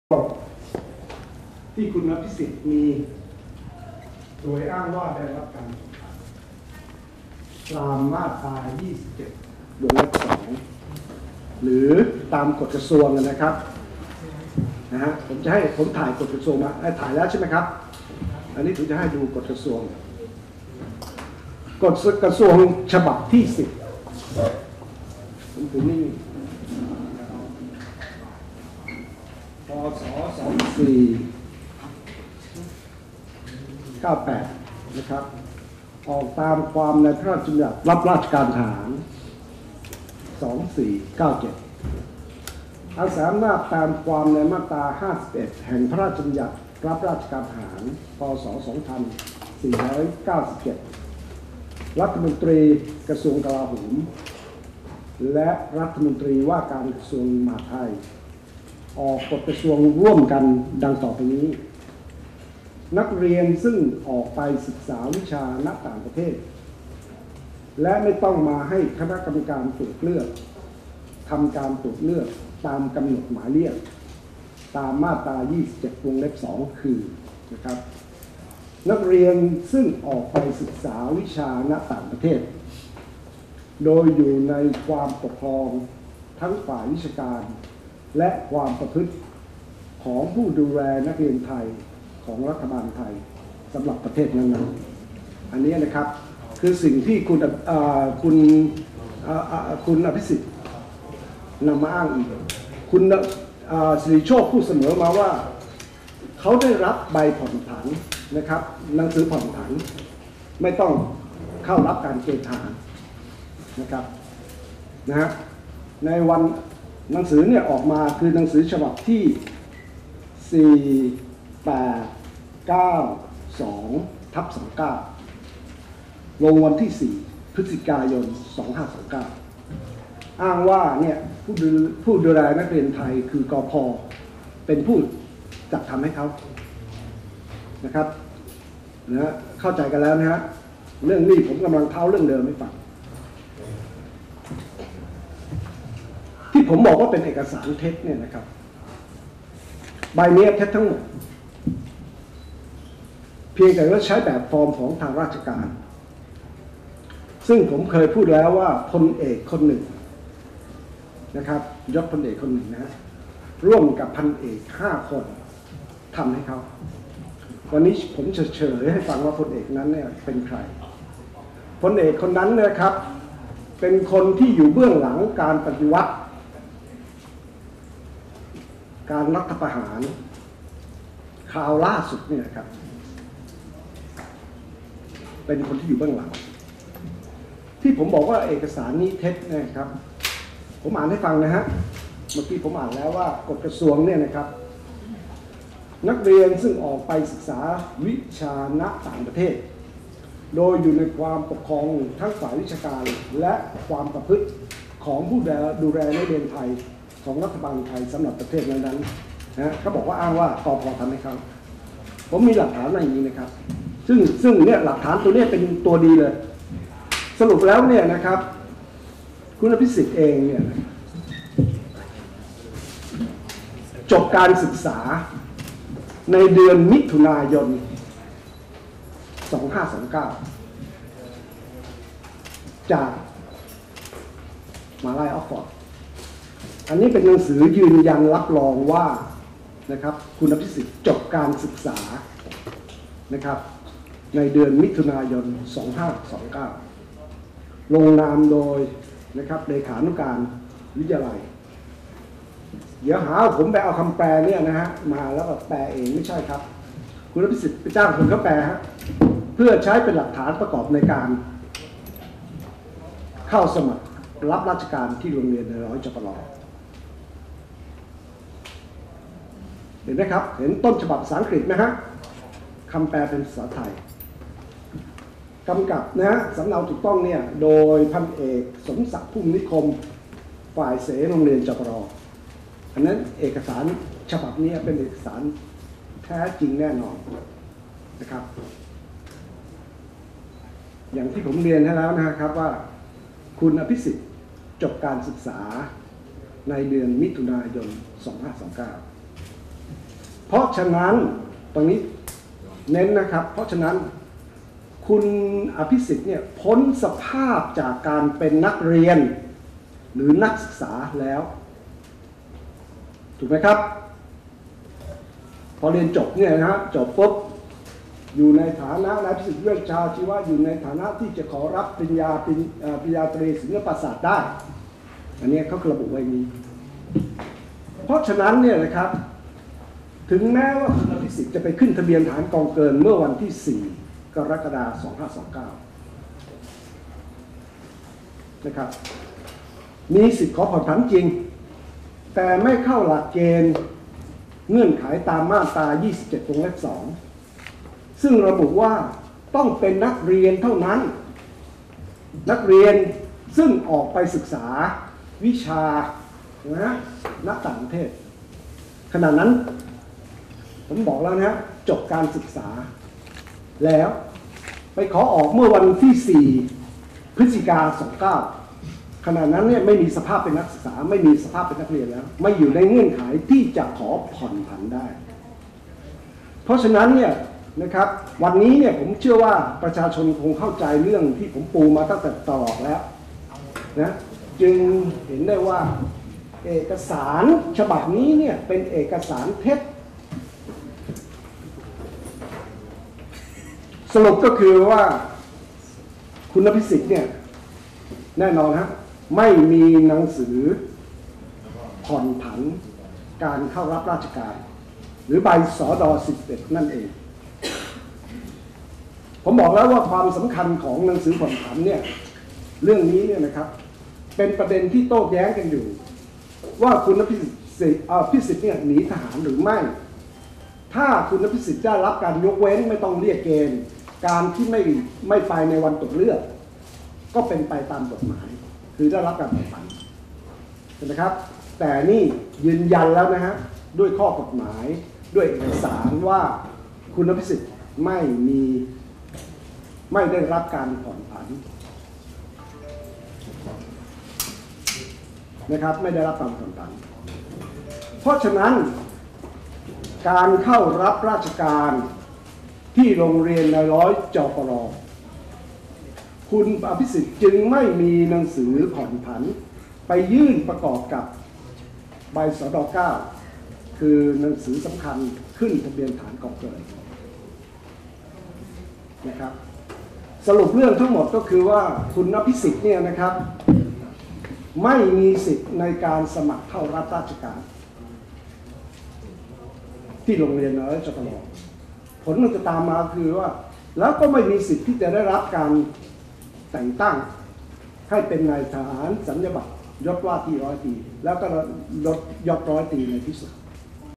ที่คุณอภิสิทธิ์มีโดยอ้างว่าได้รับการตามมาตรา 27 วงเล็บ 2 หรือตามกฎกระทรวงนะครับผมจะให้ผมถ่ายกฎกระทรวงมาถ่ายแล้วใช่ไหมครับอันนี้ผมจะให้ดูกฎกระทรวงกฎกระทรวงฉบับที่ 10ผมถึงนี่พ.ศ. 2498นะครับออกตามความในพระราชบัญญัติรับราชการทหาร2497อาศัยอำนาจตามความในมาตรา 51 แห่งพระราชบัญญัติรับราชการทหารพ.ศ. 2497รัฐมนตรีกระทรวงกลาโหมและรัฐมนตรีว่าการกระทรวงมหาดไทยออกกฎกระทรวงร่วมกันดังต่อไปนี้นักเรียนซึ่งออกไปศึกษาวิชาณต่างประเทศและไม่ต้องมาให้คณะกรรมการตรวจเลือกทำการตรวจเลือกตามกำหนดหมายเรียกตามมาตรา 27 วงเล็บ 2 คือนะครับนักเรียนซึ่งออกไปศึกษาวิชาณต่างประเทศโดยอยู่ในความปกครองทั้งฝ่ายวิชาการและความประพฤติของผู้ดูแลนักเรียนไทยของรัฐบาลไทยสำหรับประเทศนั้นๆอันนี้นะครับคือสิ่งที่คุณอภิสิทธิ์นำมาอ้างอีกคุณสิริโชคพูดเสมอมาว่าเขาได้รับใบผ่อนผันนะครับหนังสือผ่อนผันไม่ต้องเข้ารับการเกณฑ์ทหารนะครับในวันหนังสือเนี่ยออกมาคือหนังสือฉบับที่ 4892/29 ลงวันที่ 4 พฤศจิกายน 2529 อ้างว่าเนี่ยผู้ดูแลนักเรียนไทยคือกพ.เป็นผู้จัดทำให้เขานะครับเข้าใจกันแล้วนะฮะเรื่องนี้ผมกำลังเท้าเรื่องเดิมให้ฟังที่ผมบอกว่าเป็นเอกสารเท็จเนี่ยนะครับใบนี้เท็จทั้งหมดเพียงแต่ว่าใช้แบบฟอร์มของทางราชการซึ่งผมเคยพูดแล้วว่าพลเอกคนหนึ่งนะครับยศพลเอกคนหนึ่งนะร่วมกับพันเอก5 คนทำให้เขาวันนี้ผมจะเฉลยให้ฟังว่าพลเอกนั้นเนี่ยเป็นใครพลเอกคนนั้นนะครับเป็นคนที่อยู่เบื้องหลังการปฏิวัติการรัฐประหารคราวล่าสุดเนี่ยครับเป็นคนที่อยู่เบื้องหลังที่ผมบอกว่าเอกสารนี้เท็จนะครับผมอ่านให้ฟังนะฮะเมื่อกี้ผมอ่านแล้วว่ากฎกระทรวงเนี่ยนะครับนักเรียนซึ่งออกไปศึกษาวิชาณต่างประเทศโดยอยู่ในความปกครองทั้งฝ่ายวิชาการและความประพฤติของผู้ดูแลนักเรียนไทยของรัฐบาลไทยสำหรับประเทศนั้นๆนะเขาบอกว่าอ้างว่ากพ.ทำให้เขาผมมีหลักฐานอย่างนี้นะครับซึ่งเนี่ยหลักฐานตัวนี้เป็นตัวดีเลยสรุปแล้วเนี่ยนะครับคุณอภิสิทธิ์เองเนี่ยจบการศึกษาในเดือนมิถุนายน 2529จากมหาวิทยาลัยออกฟอร์ดอันนี้เป็นหนังสือยืนยันรับรองว่านะครับคุณอภิสิทธิ์จบการศึกษานะครับในเดือนมิถุนายน 2529 ลงนามโดยนะครับเลขานุการวิทยาลัยเดี๋ยวหาผมไปเอาคำแปลเนี่ยนะฮะมาแล้วก็แปลเองไม่ใช่ครับคุณอภิสิทธิ์ไปจ้างคนเขาแปลฮะเพื่อใช้เป็นหลักฐานประกอบในการเข้าสมัครรับราชการที่โรงเรียนในร้อยจปร.เห็นไหมครับเห็นต้นฉบับภาษาอังกฤษไหมฮะคำแปลเป็นภาษาไทยกำกับนะฮะสำเนาถูกต้องเนี่ยโดยพันเอกสมศักดิ์พุ่มนิคมฝ่ายเสโรงเรียนจปร.อันนั้นเอกสารฉบับนี้เป็นเอกสารแท้จริงแน่นอนนะครับอย่างที่ผมเรียนให้แล้วนะครับว่าคุณอภิสิทธิ์จบการศึกษาในเดือนมิถุนายน 2529 เพราะฉะนั้นตรงนี้เน้นนะครับเพราะฉะนั้นคุณอภิสิทธิ์เนี่ยพ้นสภาพจากการเป็นนักเรียนหรือนักศึกษาแล้วถูกไหมครับพอเรียนจบเนี่ยนะจบปุ๊บอยู่ในฐานะนายอภิสิทธิ์เวชชาชีวะอยู่ในฐานะที่จะขอรับปริญญาตรีศิลปศาสตร์ได้อันนี้เขาระบุไว้นี้เพราะฉะนั้นเนี่ยนะครับถึงแม้ว่าคุณอภิสิทธิ์จะไปขึ้นทะเบียนฐานกองเกินเมื่อวันที่ 4 กรกฎาคม 2529 นะครับมีสิทธิ์ขอผ่อนผันจริงแต่ไม่เข้าหลักเกณฑ์เงื่อนไขตามมาตรา 27 วงเล็บ 2 ซึ่งระบุว่าต้องเป็นนักเรียนเท่านั้นนักเรียนซึ่งออกไปศึกษาวิชานักต่างประเทศขณะนั้นผมบอกแล้วนะจบการศึกษาแล้วไปขอออกเมื่อวันที่ 4 พฤศจิกายน 29ขณะนั้นเนี่ยไม่มีสภาพเป็นนักศึกษาไม่มีสภาพเป็นนักเรียนแล้วไม่อยู่ในเงื่อนไขที่จะขอผ่อนผันได้เพราะฉะนั้นเนี่ยนะครับวันนี้เนี่ยผมเชื่อว่าประชาชนคงเข้าใจเรื่องที่ผมปูมาตั้งแต่ตลอดแล้วนะจึงเห็นได้ว่าเอกสารฉบับนี้เนี่ยเป็นเอกสารเท็จสรุปก็คือว่าคุณอภิสิทธิ์เนี่ยแน่นอนฮะไม่มีหนังสือผ่อนผันการเข้ารับราชการหรือใบสด11นั่นเองผมบอกแล้วว่าความสำคัญของหนังสือผ่อนผันเนี่ยเรื่องนี้เนี่ยนะครับเป็นประเด็นที่โต้แย้งกันอยู่ว่าคุณอภิสิทธิ์เนี่ยหนีทหารหรือไม่ถ้าคุณอภิสิทธิ์ได้รับการยกเว้นไม่ต้องเรียกเกณฑ์การที่ไม่ไปในวันตรวจเลือกก็เป็นไปตามกฎหมายคือได้รับการผ่อนผันใช่ไหมครับแต่นี่ยืนยันแล้วนะฮะด้วยข้อกฎหมายด้วยเอกสารว่าคุณอภิสิทธิ์ไม่ได้รับการผ่อนผันนะครับไม่ได้รับการผ่อนผันเพราะฉะนั้นการเข้ารับราชการที่โรงเรียนนายร้อยจปร.คุณอภิสิทธิ์จึงไม่มีหนังสือผ่อนผันไปยื่นประกอบกับใบสด.9 คือหนังสือสำคัญขึ้นทะเบียนฐานกองเกินนะครับสรุปเรื่องทั้งหมดก็คือว่าคุณอภิสิทธิ์เนี่ยนะครับไม่มีสิทธิ์ในการสมัครเข้ารับราชการที่โรงเรียนนายร้อยจปร.ผลมันจะตามมาคือว่าแล้วก็ไม่มีสิทธิ์ที่จะได้รับการแต่งตั้งให้เป็นนายทหารสัญญาบัตรยศว่าที่100 ตรีแล้วก็ลดยศ100 ตรีในที่สุด